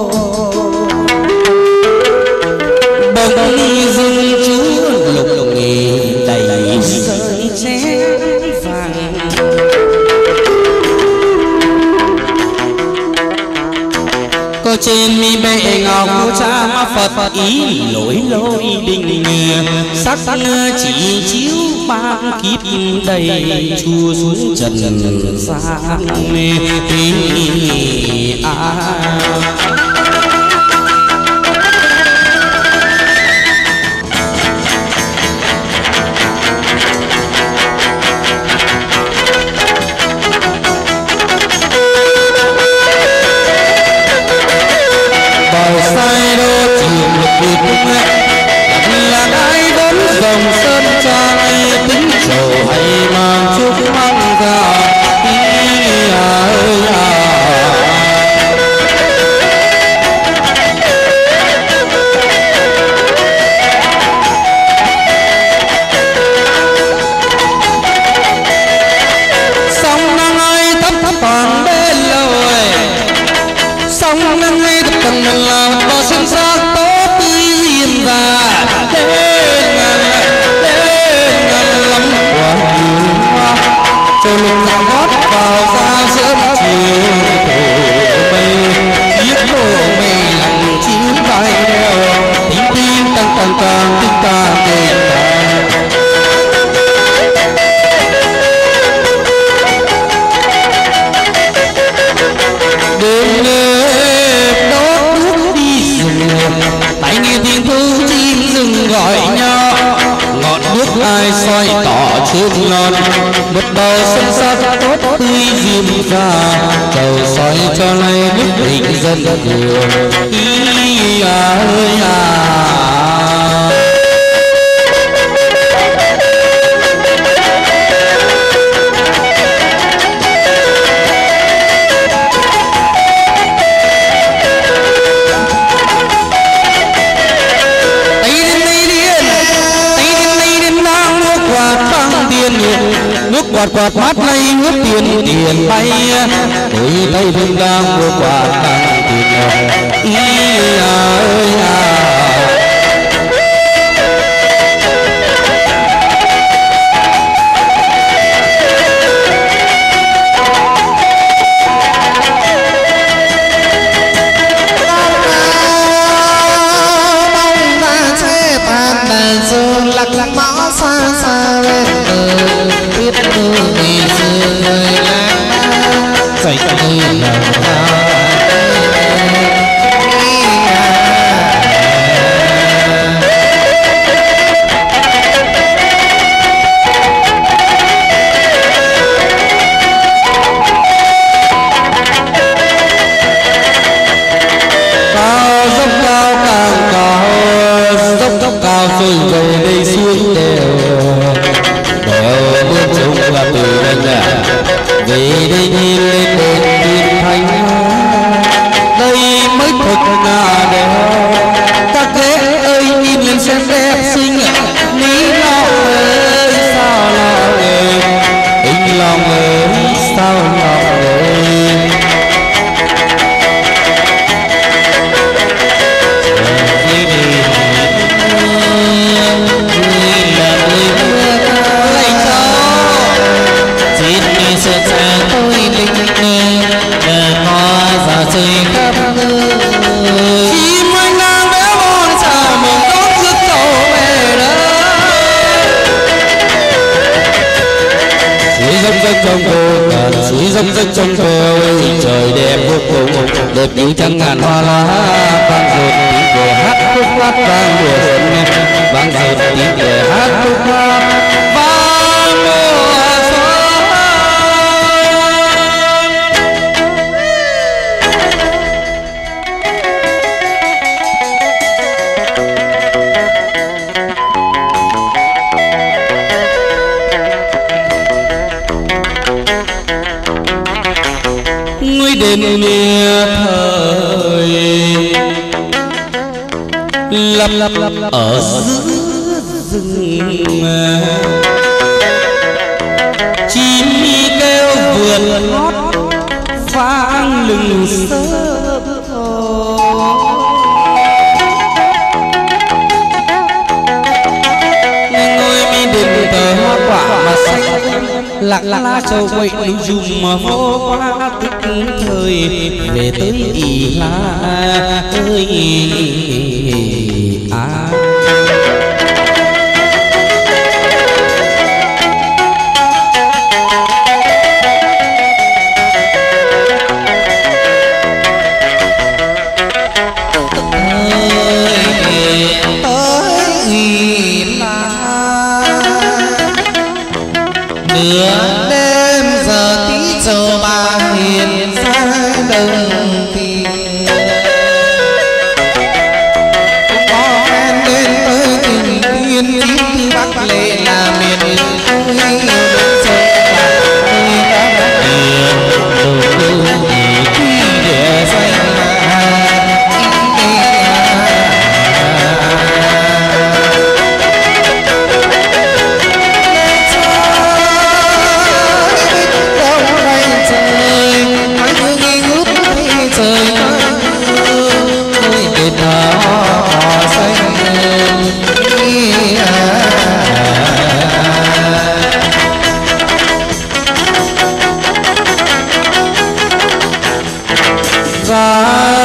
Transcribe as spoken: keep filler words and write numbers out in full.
bông dương chúa lục lục đầy sợi chén vàng. Có trên mi bệ ngọc cha Phật ý lối lối đình sắc chỉ chiếu ba kiếp đầy chua xuống trần gian à. Sai đô trường lực vụt là ai đón dòng sơn trang tính trầu hay mang chúc mong ra ơi à. Sông năng ơi thấp thấp toàn bên lồi sông năng ơi thấp tầng là có sinh sắc tốt tươi diêm ra lên lên lắm quả hoa cho lục dạo gót vào ra sớm chiều thổ mây chiếc lô mây lặng chiếu vai đeo tiếng tim tăng tăng tăng tiếng ta kề đêm đêm đốt nước đi rừng tay nghe tiếng thu chim rừng gọi nhau ngọn nước ai soi tỏ trên non một đầu sân sắc tốt tươi diêm ra cầu soi cho nay nước định dân đường ý ơi à. Nước quạt quạt mát lây nước tiền tiền bay đôi tay vương đang mua quạt tăng tiền ý ơi à. Lạc lạc mõ xa xa bên biết người xưa người lãng dạy người lòng cao dốc cao càng cao dốc dốc cao rồi rồi đây xuống đều đều bước chung là từ đây là về đây nhìn lên đền tiên thánh đây mới thực là đều các ghế ơi nhìn lên xem đẹp xinh lý lòng ơi sao lòng ơi tình lòng ơi sao lòng ơi. Chim anh đang béo bon chào mừng đón rước dâu về đây. Suối dốc dốc trong cô tàn suối dốc dốc trong cô trời đẹp vô cùng đẹp như trăng ngàn hoa lá vang rộn tiếng cười hát khúc hát vang mùa xuân vang rộn tiếng cười hát khúc hát vang mùa xuân. Nguy đêm mưa thời lấp lấp ở giữa rừng chim kêu vườn hót vang lừng sớm ngôi mi đền tờ hoa quả mà xanh lạc lá châu quậy núi dùng mà vô qua tức thời về tới ỉ la ơi à nửa đêm giờ tí chờ bà hiền ra đồng tiền có quen đến tới tình tiên tím bắc lệ là miền tôi chờ bà ơi đã hiền đầu khi để xanh ra